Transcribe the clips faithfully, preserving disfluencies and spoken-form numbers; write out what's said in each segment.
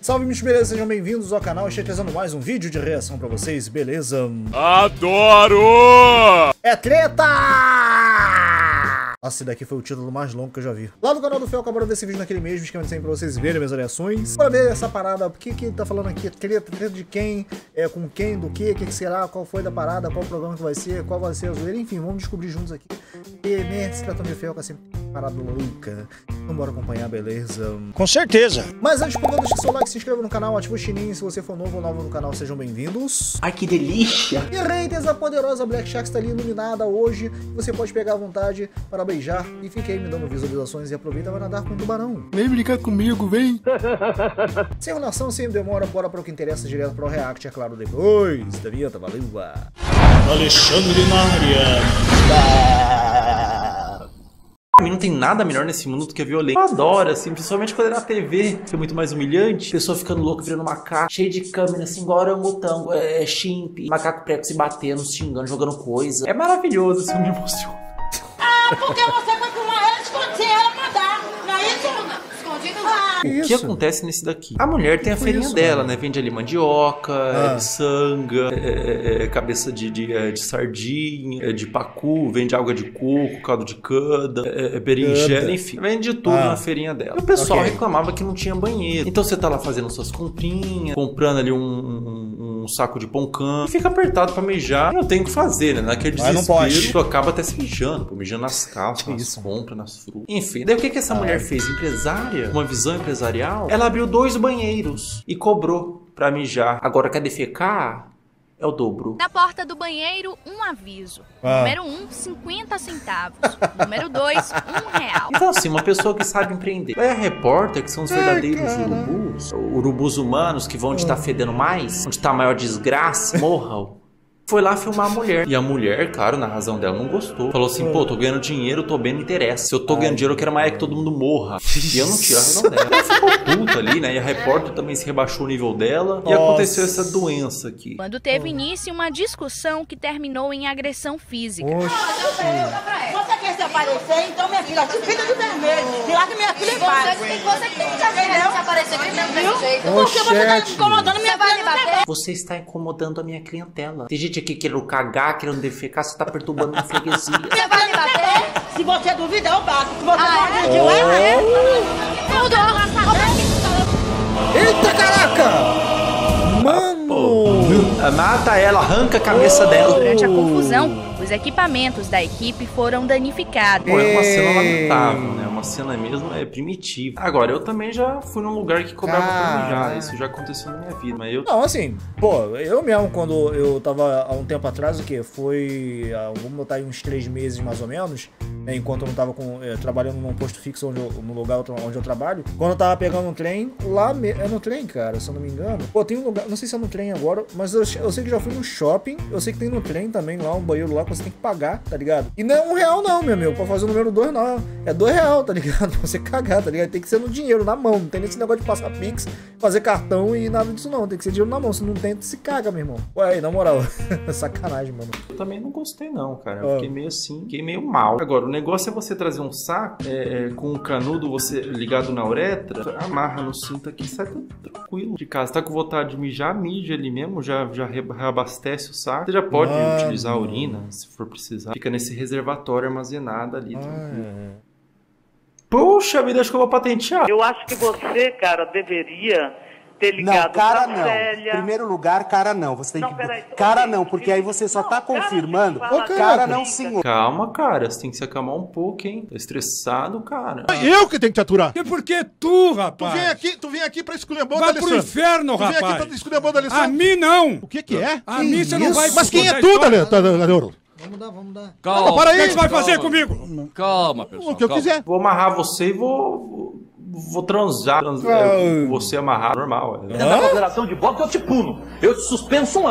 Salve, meus beleza, sejam bem-vindos ao canal. Estou trazendo mais um vídeo de reação pra vocês, beleza? Adoro! É treta! Nossa, esse daqui foi o título mais longo que eu já vi. Lá do canal do Fel, acabaram desse vídeo naquele mesmo esquema de sempre pra vocês verem minhas reações. Bora ver essa parada, o que que ele tá falando aqui? Treta, treta de quem? É com quem, do que, o que que será, qual foi da parada, qual programa que vai ser, qual vai ser a zoeira, enfim, vamos descobrir juntos aqui. E, né, se tratando de Fel, que é sempre parada louca. Então bora acompanhar, beleza? Com certeza. Mas antes, por favor, deixa o seu like, se inscreva no canal, ativa o sininho. Se você for novo ou nova no canal, sejam bem-vindos. Ai, que delícia! E Reiters, a poderosa Black Shark está ali iluminada hoje. Você pode pegar à vontade para beijar. E fique aí me dando visualizações e aproveita para nadar com o tubarão. Vem brincar comigo, vem. Sem enrolação, sem demora, bora para o que interessa, direto para o react, é claro, depois da vinheta, valeu! Alexandre na área. Pra mim não tem nada melhor nesse mundo do que a violência. Eu adoro, assim, principalmente quando é na T V, que é muito mais humilhante. Pessoa ficando louca, virando macaco, cheio de câmera, assim, igual orangotango, é, é chimp, macaco prego se batendo, se xingando, jogando coisa. É maravilhoso, assim, me emociona. Ah, porque você foi filmar ela escondida sem ela mandar, não é isso? Escondido não. O que acontece nesse daqui? A mulher tem a feirinha isso, dela, mano? né? Vende ali mandioca, Ah. é, miçanga, é, é, é, cabeça de, de, é, de sardinha, é, de pacu, vende água de coco, caldo de cana, é, é, berinjela, Cana. enfim. Vende tudo Ah. na feirinha dela. E o pessoal Ok. reclamava que não tinha banheiro. Então você tá lá fazendo suas comprinhas, comprando ali um, um, um saco de pão can, e fica apertado pra mijar. Eu tenho que fazer, né? Naquele Mas não desespero, pode. tu acaba até se mijando, pô, mijando nas calças, Que nas isso? compras, nas frutas. Enfim, daí o que que essa Ah. mulher fez? Empresária? Uma visão empresarial? Ela abriu dois banheiros e cobrou pra mijar. Agora quer defecar? É o dobro. Na porta do banheiro, um aviso. Ah. Número um, cinquenta centavos. Número dois, um real. Então assim, uma pessoa que sabe empreender. É a repórter, que são os verdadeiros cara. urubus. Urubus humanos, que vão onde tá fedendo mais, onde tá a maior desgraça. Morram. Foi lá filmar a mulher. E a mulher, claro, na razão dela, não gostou. Falou assim, pô, tô ganhando dinheiro, tô bem, não interessa. Se eu tô ganhando dinheiro, eu quero mais é que todo mundo morra. E eu não tiro a razão dela. Ela ficou puta ali, né? E a repórter também se rebaixou o nível dela. E Nossa. aconteceu essa doença aqui. Quando teve início uma discussão que terminou em agressão física. Oxi. Você quer se aparecer, então minha filha, te pinta de vermelho. E lá que minha filha é faz. Você que tem que se aparecer gritando desse jeito. Porque você tá Oxente. incomodando minha filha. Não Você está incomodando a minha clientela. Tem gente aqui querendo cagar, querendo defecar, você tá perturbando minha freguesia. Você vai me bater? Se você duvidar, eu bato. Se você Ah, não é? acreditar, eu é. Eita, caraca! Mano! Mata ela, arranca a cabeça dela. Durante a confusão, os equipamentos da equipe foram danificados. Pô, é uma cena Ei. lamentável, né? Uma cena mesmo é primitiva. Agora, eu também já fui num lugar que cobrava pra Cara. mijar. Isso já aconteceu na minha vida, mas eu... Não, assim, pô, eu mesmo, quando eu tava há um tempo atrás, o quê? Foi, ah, vamos botar aí uns três meses mais ou menos, né, enquanto eu não tava com, eh, trabalhando num posto fixo onde eu, no lugar onde eu trabalho. Quando eu tava pegando um trem, lá, me, é no trem, cara, se eu não me engano. Pô, tem um lugar, não sei se é no trem agora, mas eu, eu sei que já fui no shopping, eu sei que tem no trem também lá, um banheiro lá, que você tem que pagar, tá ligado? E não é um real não, meu amigo, pra fazer o número dois não, é dois real, tá ligado? Pra você cagar, tá ligado? Tem que ser no dinheiro, na mão, não tem nesse negócio de passar pix, fazer cartão e nada disso não, tem que ser dinheiro na mão, se não tem, tu se caga, meu irmão. Ué, aí, na moral, sacanagem, mano. Eu também não gostei não, cara. Eu Ah. fiquei meio assim, fiquei meio mal. Agora, o negócio é você trazer um saco é, é, com um canudo você ligado na uretra, amarra no cinto aqui, sai tudo tranquilo de casa. Tá com vontade de mijar, mija ali mesmo, já, já re- reabastece o saco. Você já pode Mano. utilizar a urina, se for precisar. Fica nesse reservatório armazenado ali. tranquilo. Ah, Poxa vida, acho que eu vou patentear. Eu acho que você, cara, deveria ter Não, ligado cara pra não. Célia. Primeiro lugar, cara não. Você tem Não, que. peraí, Cara ok. não, porque aí você só tá Não, cara, confirmando. deixa eu te falar, Cara cara. não, senhor. Calma, cara, você tem que se acalmar um pouco, hein? Tá estressado, cara. Eu que tenho que te aturar. E por que tu, Tu rapaz? vem aqui, tu vem aqui pra esculhambar o Vai pro Alessandro. inferno, Tu vem aqui rapaz. pra esculhambar o A Alessandro. mim não. O que que é? A mim você não vai... Mas quem é contar tu, história. Daleoro? vamos dar, vamos dar. Calma, para aí. O que você vai fazer comigo? Calma, pessoal. O que eu calma. quiser. Vou amarrar você e vou. Vou transar. Trans, é, você amarrar normal. É. Dentro da consideração de voto, eu te puno. Eu te suspenso um ano.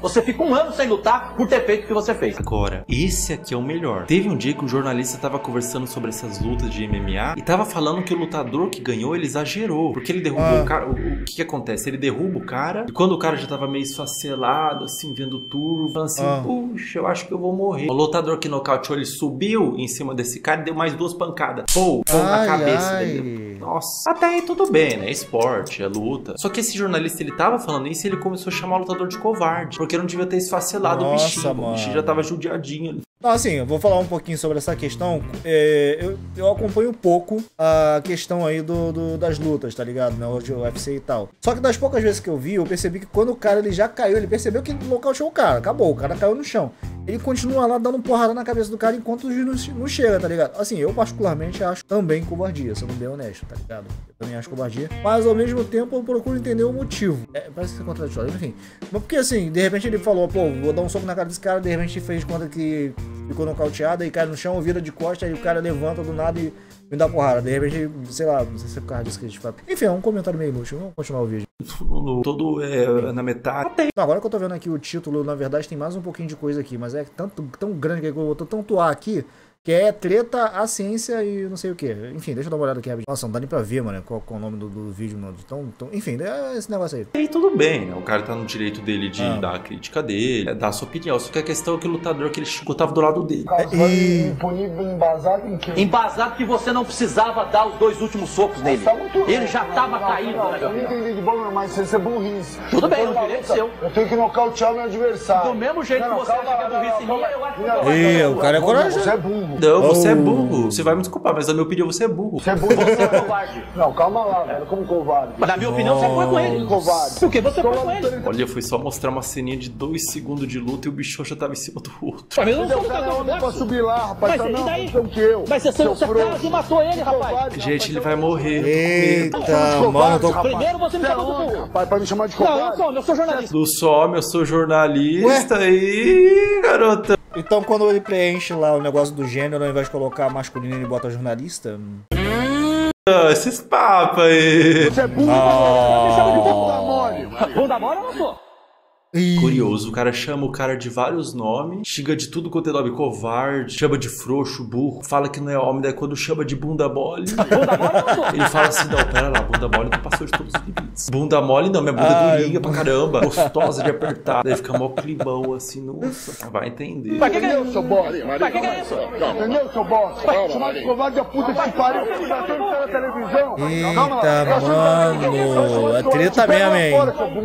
Você fica um ano sem lutar por ter feito o que você fez. Agora, esse aqui é o melhor. Teve um dia que o jornalista tava conversando sobre essas lutas de M M A e tava falando que o lutador que ganhou, ele exagerou. Porque ele derrubou ah. o cara. O, o que que acontece? Ele derruba o cara e quando o cara já tava meio esfacelado, assim, vendo turvo, falando assim, ah. puxa, eu acho que eu vou morrer. O lutador que nocauteou, ele subiu em cima desse cara e deu mais duas pancadas. Pô, pô na cabeça ai. dele. Nossa. Até aí tudo bem, né? É esporte, é luta. Só que esse jornalista, ele tava falando isso e ele começou a chamar o lutador de covarde. Porque não devia ter esfacelado Nossa, o bichinho. Mano. O bichinho já tava judiadinho ali. Não, assim, eu vou falar um pouquinho sobre essa questão. É, eu, eu acompanho pouco a questão aí do, do, das lutas, tá ligado? Né? O U F C e tal. Só que das poucas vezes que eu vi, eu percebi que quando o cara ele já caiu, ele percebeu que nocauteou o cara. Acabou, o cara caiu no chão. Ele continua lá dando porrada na cabeça do cara enquanto o juiz não, não chega, tá ligado? Assim, eu particularmente acho também covardia, se eu não bem honesto, tá ligado? Eu também acho covardia. Mas ao mesmo tempo eu procuro entender o motivo. É, parece ser contraditório, enfim. Mas porque assim, de repente ele falou, pô, vou dar um soco na cara desse cara, de repente fez de conta que ficou nocauteado, aí cai no chão, vira de costas, aí o cara levanta do nada e me dá porrada. De repente, sei lá, não sei se é por causa disso que a gente fala. Enfim, é um comentário meio inútil. Vamos continuar o vídeo. Todo, todo é, na metade. Não, agora que eu tô vendo aqui o título, na verdade tem mais um pouquinho de coisa aqui, mas é tanto, tão grande que eu botou tanto A aqui, que é treta, a ciência e não sei o que. Enfim, deixa eu dar uma olhada aqui. Nossa, não dá nem pra ver, mano, qual, qual é o nome do, do vídeo, mano. Tão, tão... Enfim, é esse negócio aí. E tudo bem, né? O cara tá no direito dele de ah. dar a crítica dele, é dar a sua opinião. Só que a questão é que o lutador que ele chegou tava do lado dele. E... embasado em quê? Embasado que você não precisava dar os dois últimos socos nele. Tá ele já tava não, caído. Não, eu não entendi de bom, mas isso é burrice. Tudo bem, o direito seu. Eu tenho que nocautear o meu adversário. Do mesmo jeito não, que você acha que é burrice minha, eu acho que é. O cara é corajoso. Você é burro. Não, você é burro. Você vai me desculpar, mas na minha opinião você é burro. Você é burro. Você é covarde. Não, calma lá, velho. Como covarde? Mas na minha opinião você foi com ele. Covarde. Por que você foi com ele? Olha, foi só mostrar uma ceninha de dois segundos de luta e o bichão já tava em cima do outro. Mas eu não sou lutador de boxe. Subir lá, rapaz. Mas não, daí? Não que eu. Mas você quase matou ele, rapaz. Gente, ele vai morrer. Eita, mano. Tô... Primeiro você me chamou de burro. Rapaz, pra me chamar de covarde. Não, eu sou, eu sou jornalista. Do some, eu sou jornalista. Aí, garota. Então quando ele preenche lá o negócio do gênero, ao invés de colocar masculino, ele bota jornalista? Ah, esses papos aí. Você é burro, ah. Me chama de bunda mole. Bunda mole eu não sou. Curioso, o cara chama o cara de vários nomes, xinga de tudo quanto é nome, covarde, chama de frouxo, burro, fala que não é homem, daí quando chama de bunda mole, bunda mole ele fala assim, não, pera lá, bunda mole não passou de todos os limites. Bunda mole não, minha bunda é durinha pra caramba, gostosa de apertar, daí fica mó climão assim, nossa, vai entender. Pra que que é isso, seu bosta? Pra que que é isso? Entendeu, seu bosta? Chamar de covarde a puta que pariu, que bateu na televisão. Eita, mano, é treta mesmo, hein?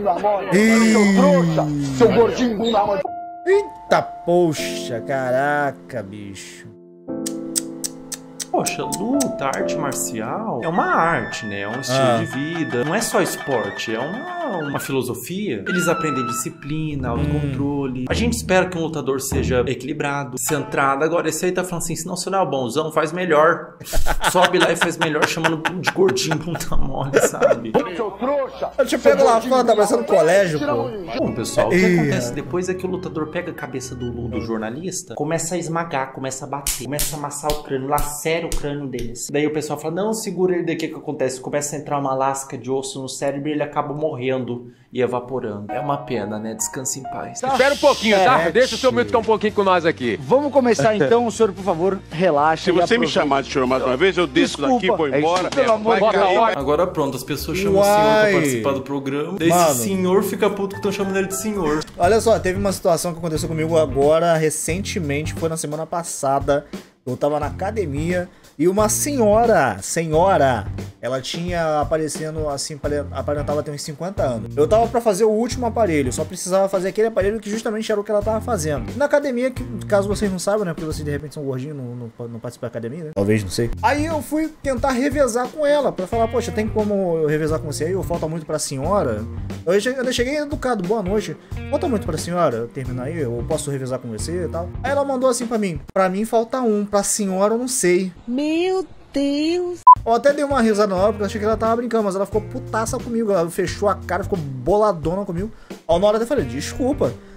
Seu seu gordinho bunda mole. Eita, poxa, caraca, bicho. Poxa, luta, arte marcial é uma arte, né? É um estilo ah. de vida. Não é só esporte, é uma, uma filosofia. Eles aprendem disciplina, autocontrole. Hum. A gente espera que um lutador seja equilibrado, centrado. Agora, esse aí tá falando assim, se não você não é o bonzão, faz melhor. Sobe lá e faz melhor, chamando de gordinho, bunda mole, sabe? Seu trouxa! Eu te pego lá fora, tá parecendo colégio, pô. Bom, pessoal, o que e... acontece depois é que o lutador pega a cabeça do, do jornalista, começa a esmagar, começa a bater, começa a amassar o crânio, lacera o crânio deles. Daí o pessoal fala, não, segura ele daqui, o que acontece? Começa a entrar uma lasca de osso no cérebro e ele acaba morrendo e evaporando. É uma pena, né? Descanse em paz. Tá. Espera um pouquinho, tá? É, deixa o seu momento ficar um pouquinho com nós aqui. Vamos começar então, senhor, por favor, relaxa. Se você me chamar de senhor mais uma vez, eu desço Desculpa. daqui, vou embora. É, pelo amor de Deus. Agora pronto, as pessoas chamam Uai. o senhor pra participar do programa. Daí esse senhor fica puto que estão chamando ele de senhor. Olha só, teve uma situação que aconteceu comigo agora, recentemente, foi na semana passada. Eu tava na academia e uma senhora, senhora, ela tinha aparecendo assim, aparentava ter uns cinquenta anos. Eu tava pra fazer o último aparelho, só precisava fazer aquele aparelho que justamente era o que ela tava fazendo. Na academia, que, caso vocês não saibam, né, porque vocês de repente são gordinhos, não, não, não participam da academia, né? Talvez, não sei. Aí eu fui tentar revezar com ela, pra falar, poxa, tem como eu revezar com você aí? Ou falta muito pra senhora? Eu cheguei, eu cheguei educado, boa noite. Falta muito pra senhora eu terminar aí? Eu posso revezar com você e tal? Aí ela mandou assim pra mim, pra mim falta um, pra senhora eu não sei. Meu Deus. Eu até dei uma risada na hora, porque eu achei que ela tava brincando, mas ela ficou putaça comigo. Ela fechou a cara, ficou boladona comigo. Aí na hora eu falei, desculpa.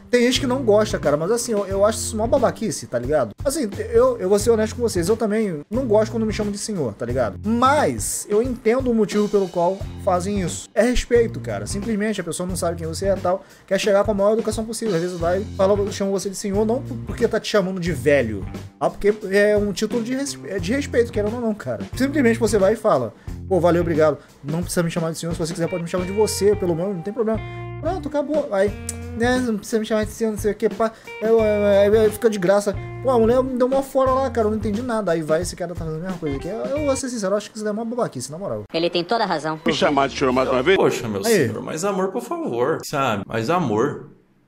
Tem gente que não gosta, cara, mas assim, eu, eu acho isso uma babaquice, tá ligado? Assim, eu, eu vou ser honesto com vocês, eu também não gosto quando me chamam de senhor, tá ligado? Mas eu entendo o motivo pelo qual fazem isso. É respeito, cara. Simplesmente a pessoa não sabe quem você é e tal, quer chegar com a maior educação possível. Às vezes vai e fala, chama você de senhor, não porque tá te chamando de velho, ah, porque é um título de, respe de respeito, querendo ou não, cara. Simplesmente você vai e fala, pô, valeu, obrigado. Não precisa me chamar de senhor, se você quiser pode me chamar de você, pelo menos, não tem problema. Pronto, acabou. Aí, né, não precisa me chamar de senhor, não sei o que, pá. Aí fica de graça. Pô, a mulher me deu uma fora lá, cara, eu não entendi nada. Aí vai, esse cara tá fazendo a mesma coisa aqui. Eu vou ser sincero, eu acho que isso é uma babaquice, na moral. Ele tem toda a razão. Me chamar de senhor mais uma vez? Poxa, meu Aí. senhor, mais amor, por favor, sabe? Mais amor.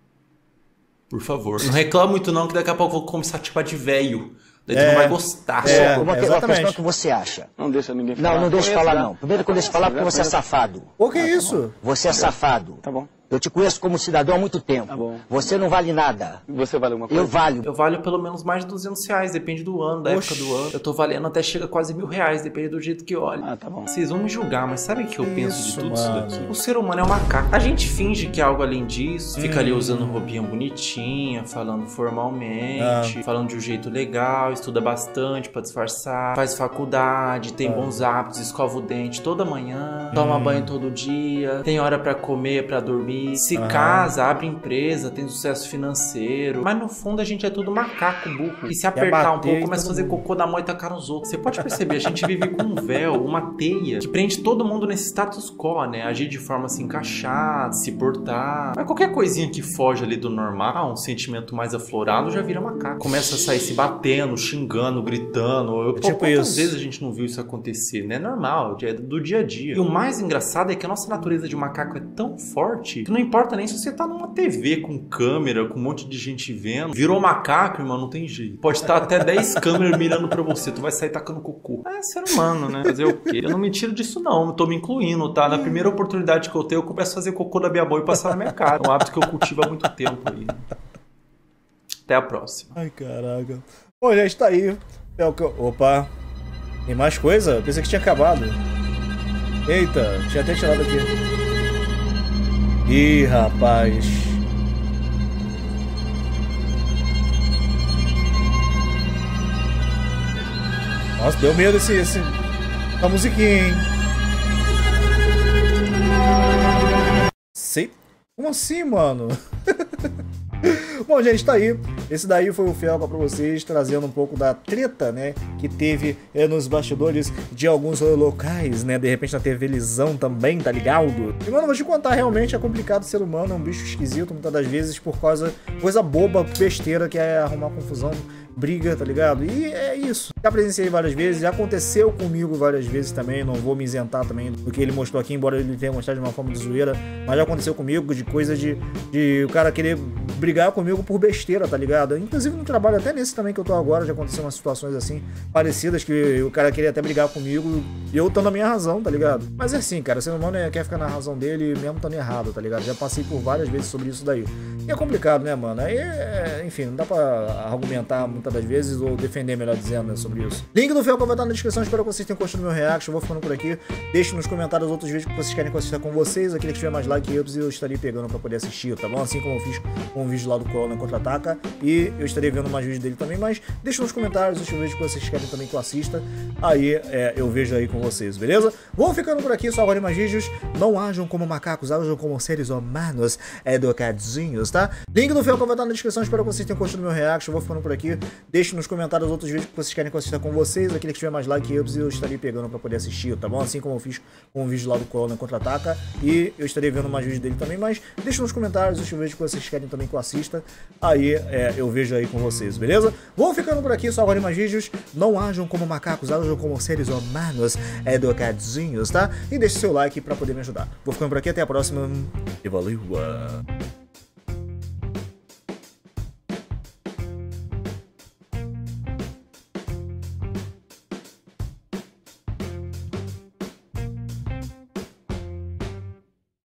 Por favor. Não reclama muito não, que daqui a pouco eu vou começar a te chamar de velho. Daí É. tu não vai gostar. É, Uma, uma exatamente. questão que você acha. Não deixa ninguém falar. Não, não deixa eu Conheço, falar né? não. Primeiro que eu deixo falar porque você é safado. O que é isso? Você é safado. Tá bom. Eu te conheço como cidadão há muito tempo. Tá bom. Você não vale nada. Você vale alguma coisa? Eu valho. Eu valho pelo menos mais de duzentos reais, depende do ano, da Oxi. época do ano. Eu tô valendo até chega a quase mil reais, depende do jeito que olha. Ah, tá bom. Vocês vão me julgar, mas sabe o que eu penso Isso, de tudo mano. isso daqui? O ser humano é um macaco. A gente finge que é algo além disso, fica Hum. ali usando roupinha bonitinha, falando formalmente, Ah. falando de um jeito legal, estuda bastante pra disfarçar, faz faculdade, tem Ah. bons hábitos, escova o dente toda manhã, toma Hum. banho todo dia, tem hora pra comer, pra dormir, se Aham. casa, abre empresa, tem sucesso financeiro. Mas no fundo a gente é tudo macaco, burro. E se apertar um bater pouco, em começa a todo fazer mundo. cocô na mão e tacar nos outros. Você pode perceber, a gente vive com um véu, uma teia, que prende todo mundo nesse status quo, né? Agir de forma assim, encaixada, se portar. Mas qualquer coisinha que foge ali do normal, um sentimento mais aflorado, já vira macaco. Começa a sair se batendo, xingando, gritando. Eu, pô, Tipo quantas isso. vezes a gente não viu isso acontecer, né? É normal, é do dia a dia. E o mais engraçado é que a nossa natureza de macaco é tão forte que não importa nem se você tá numa T V com câmera, com um monte de gente vendo. Virou macaco, irmão, não tem jeito. Pode estar até dez câmeras mirando pra você, tu vai sair tacando cocô. É ser humano, né? Fazer o quê? Eu não me tiro disso não, eu tô me incluindo, tá? Na primeira oportunidade que eu tenho, eu começo a fazer cocô da minha boa e passar na minha cara. É um hábito que eu cultivo há muito tempo aí. Até a próxima. Ai, caraca. Bom, gente, tá aí. É o que eu... Opa. Tem mais coisa? Eu pensei que tinha acabado. Eita, tinha até tirado aqui. Ih, rapaz. Nossa, deu medo esse... esse... essa musiquinha, hein? Sei... Como assim, mano? Bom, gente, tá aí. Esse daí foi o Felpa pra vocês, trazendo um pouco da treta, né, que teve é, nos bastidores de alguns locais, né, de repente na T V Lisão também, tá ligado? E, mano, vou te contar, realmente é complicado, o ser humano é um bicho esquisito, muitas das vezes, por causa coisa boba, besteira, que é arrumar confusão, briga, tá ligado? E é isso. Já presenciei várias vezes, já aconteceu comigo várias vezes também, não vou me isentar também do que ele mostrou aqui, embora ele tenha mostrado de uma forma de zoeira, mas já aconteceu comigo de coisa de, de o cara querer brigar comigo por besteira, tá ligado? Inclusive no trabalho, até nesse também que eu tô agora, já aconteceu umas situações assim, parecidas, que o cara queria até brigar comigo, e eu tô na minha razão, tá ligado? Mas é assim, cara, o ser humano é, quer ficar na razão dele, mesmo estando errado, tá ligado? Já passei por várias vezes sobre isso daí. E é complicado, né, mano? Aí, é, enfim, não dá pra argumentar muitas das vezes, ou defender, melhor dizendo, né, sobre isso. Link do Felpa vai estar na descrição, espero que vocês tenham gostado do meu react, eu vou ficando por aqui. Deixe nos comentários outros vídeos que vocês querem que eu assista com vocês, aquele que tiver mais like e ups, eu estarei pegando pra poder assistir, tá bom? Assim como eu fiz com o vídeo lá do Corona Contra-Ataca, e eu estarei vendo mais vídeos dele também, mas deixa nos comentários os vídeos que vocês querem também que eu assista, aí é, eu vejo aí com vocês, beleza? Vou ficando por aqui, só agora em mais vídeos, não ajam como macacos, ajam como seres humanos educadinhos, tá? Link do Felpa vai estar na descrição, espero que vocês tenham gostado do meu react, eu vou ficando por aqui, deixe nos comentários outros vídeos que vocês querem que eu assista com vocês, aquele que tiver mais like e ups, eu estarei pegando pra poder assistir, tá bom? Assim como eu fiz com o vídeo lá do Corona Contra-Ataca, e eu estarei vendo mais vídeos dele também, mas deixa nos comentários os vídeos que vocês querem também que eu assista, aí é, eu vejo aí com vocês, beleza? Vou ficando por aqui, só agora em mais vídeos, não ajam como macacos, ajam como seres humanos educadinhos, tá? E deixe seu like pra poder me ajudar. Vou ficando por aqui, até a próxima, e valeu!